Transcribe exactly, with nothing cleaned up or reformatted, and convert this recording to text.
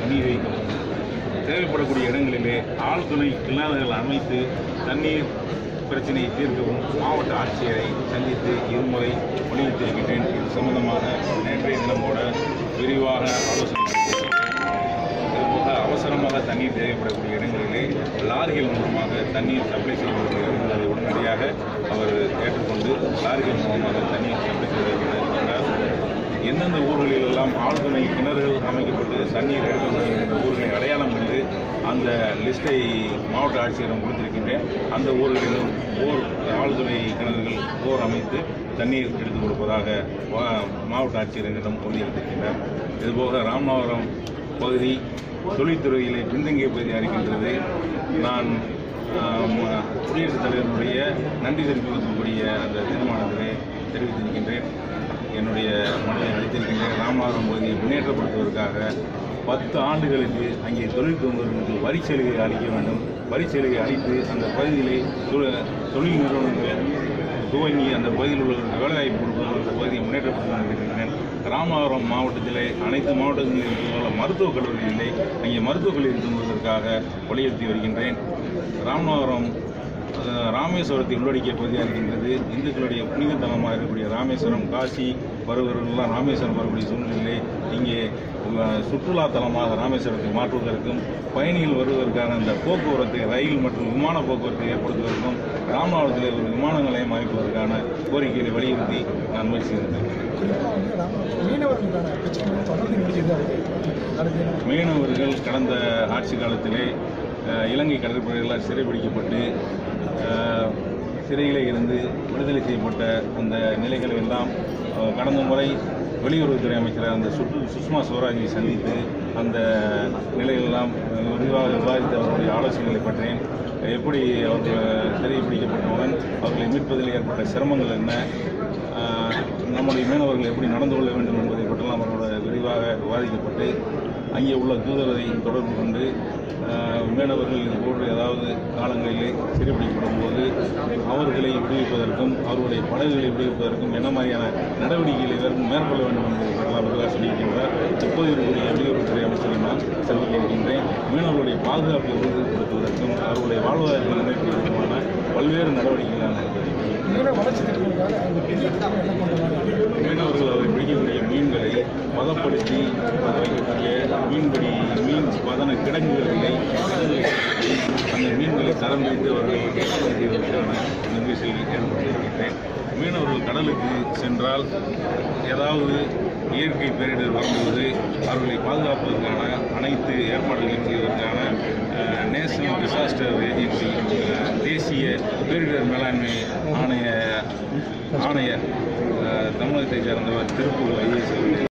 நீர் வைக்கவும் தேவைப்படக்கூடிய இடங்களிலே ஆழ்துணை கிணறுகள் அமைத்து தண்ணீர் பிரச்சனையை தீர்க்கவும் மாவட்ட ஆட்சியரை சந்தித்து இருமுறை வலியுறுத்தியிருக்கின்றேன். இது சம்பந்தமாக நேற்றைய தினமோட விரிவாக ஆலோசனை இதுபோக அவசரமாக தண்ணீர் தேவைப்படக்கூடிய இடங்களிலே லாரிகள் மூலமாக தண்ணீர் சப்ளை செய்யக்கூடிய இடங்களை உடனடியாக அவர் ஏற்றுக்கொண்டு லாரிகள் மூலமாக தண்ணீர் சப்ளை செய்திருக்கிறார். எந்தெந்த ஊர்களிலெல்லாம் ஆழ்துணை கிணறுகள் அமைக்கப்பட்டு தண்ணீர் எடுக்க ஊர்களை அடையாளம் கண்டு அந்த லிஸ்ட்டை மாவட்ட ஆட்சியரிடம் கொடுத்திருக்கின்றேன். அந்த ஊர்களிலும் போர் ஆழ்துணை கிணறுகள் போர் அமைத்து தண்ணீர் எடுத்துக் கொடுப்பதாக மாவட்ட ஆட்சியரிடம் வலியுறுத்தியிருக்கின்றார். இதுபோக ராமநாதபுரம் பகுதி தொழில்துறையிலே பின்தங்கிய பகுதியாக இருக்கின்றது. நான் குடியரசுத் தலைவருடைய நன்றி தெரிவிக்கக்கூடிய அந்த தீர்மானத்திலே தெரிவித்திருக்கின்றேன். என்னுடைய மனதை அளித்திருக்கின்றேன். ராமநாதபுரம் பகுதியை முன்னேற்றப்படுத்துவதற்காக பத்து ஆண்டுகளுக்கு அங்கே தொழில் துவங்குவதற்கு வரிச்சலுகை அளிக்க வேண்டும். வரிச்சலுகை அளித்து அந்த பகுதியிலே தொழில் நிறுவனங்கள் துவங்கி அந்த பகுதியில் உள்ளவர்களுக்கு வேலைவாய்ப்பு கொடுப்பது அந்த பகுதியை முன்னேற்றப்படுத்த இருக்கின்றேன். ராமநாதபுரம் மாவட்டத்திலே அனைத்து மாவட்டங்களில் இருக்கின்ற மருத்துவக் கல்லூரி இல்லை. அங்கே மருத்துவக் கல்லூரி துவங்குவதற்காக வலியுறுத்தி வருகின்றேன். ராமநாதபுரம் ராமேஸ்வரத்தை உள்ளடக்கிய பகுதியாக இருக்கின்றது. இந்துக்களுடைய புனித தலமாக இருக்கக்கூடிய ராமேஸ்வரம், காசி வருவர்களெல்லாம் ராமேஸ்வரம் வரக்கூடிய சூழ்நிலையிலே இங்கே சுற்றுலா தலமாக ராமேஸ்வரத்தை மாற்றுவதற்கும் பயணிகள் வருவதற்கான அந்த போக்குவரத்து ரயில் மற்றும் விமான போக்குவரத்தை ஏற்படுத்துவதற்கும் ராமநாதபுரத்தில் ஒரு விமான நிலையம் அமைப்பதற்கான கோரிக்கைகளை வலியுறுத்தி நான் முயற்சி செய்தேன். மீனவர்கள் கடந்த ஆட்சி காலத்திலே இலங்கை கடற்படைகளால் சிறைபிடிக்கப்பட்டு சிறையிலே இருந்து விடுதலை செய்யப்பட்ட அந்த நிலைகளை எல்லாம் கடந்த முறை வெளியுறவுத்துறை அமைச்சர் அந்த சுற்று சுஷ்மா ஸ்வராஜை சந்தித்து அந்த நிலைகளெல்லாம் விரிவாக விவாதித்து அவர்களுடைய ஆலோசனைகளை பற்றேன். எப்படி அவர்கள் சிறை பிடிக்கப்பட்டவுடன் அவர்களை மீட்பதில் ஏற்பட்ட சிரமங்கள் என்ன, நம்முடைய மீனவர்கள் எப்படி நடந்து கொள்ள வேண்டும் என்பதை பற்றெல்லாம் அவர்களோட விரிவாக விவாதிக்கப்பட்டு அங்கே உள்ள தூதரரை தொடர்பு கொண்டு மீனவர்கள் இதுபோன்று ஏதாவது காலங்களிலே சிறைபிடிக்கப்படும் போது அவர்களை விடுவிப்பதற்கும் அவர்களுடைய படகுகளை விடுவிப்பதற்கும் என்ன மாதிரியான நடவடிக்கைகளை மேற்கொள்ள வேண்டும் என்பதை பற்றெல்லாம் விரிவாக சொல்லியிருக்கின்றார். இப்போது இருக்கக்கூடிய வெளியுறவுத்துறை அமைச்சரை நான் சந்திக்க இருக்கின்றேன். மீனவர்களுடைய பாதுகாப்பை உறுதிப்படுத்துவதற்கும் அவர்களுடைய வாழ்வாதாரத்தை முன்னேற்றுவதற்குமான பல்வேறு நடவடிக்கைகளை மீனவர்கள் அவரை பிடிக்கக்கூடிய மீன்களை பதப்படுத்தி வைக்கக்கூடிய மீன்பிடி மீன் பதன கிடங்குகளிலே அந்த மீன்களை தரம் வைத்து அவர்கள் செய்வதற்கான நிகழ்ச்சியை ஏற்படுத்தியிருக்கின்றேன். மீனவர்கள் கடலுக்கு சென்றால் ஏதாவது இயற்கை பேரிடர் வரும்போது அவர்களை பாதுகாப்பதற்கான அனைத்து ஏற்பாடுகளையும் செய்வதற்கான நேஷனல் டிசாஸ்டர் ஏஜென்சி தேசிய பேரிடர் மேலாண்மை ஆணைய ஆணையர் தமிழகத்தைச் சேர்ந்தவர் திருப்பூர் ஐஏஎஸ்